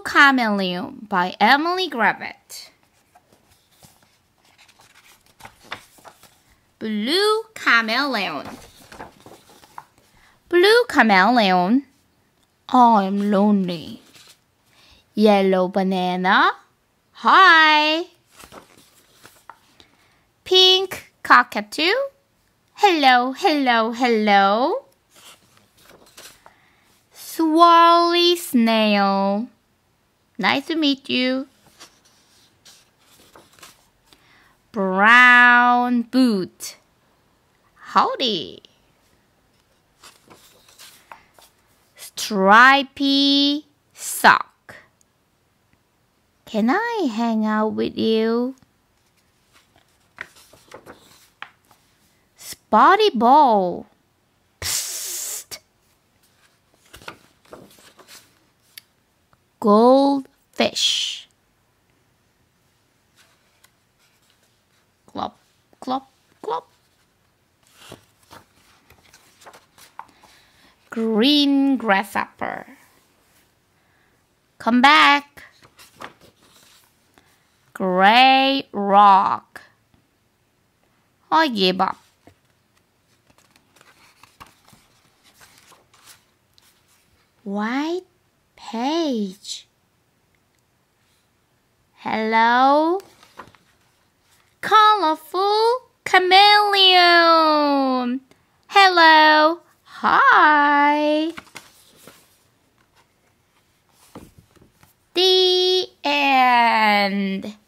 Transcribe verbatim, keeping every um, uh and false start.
Chameleon by Emily Gravett. Blue Chameleon. Blue Chameleon. I'm lonely. Yellow banana. Hi. Pink cockatoo. Hello, hello, hello. Swirly snail. Nice to meet you. Brown boot. Howdy. Stripy sock. Can I hang out with you? Spotty ball. Psst. Goldfish. Glop, glop, glop. Green grasshopper. Come back. Gray rock. I give up. White page. Hello? Colorful chameleon. Hello. Hi. The end.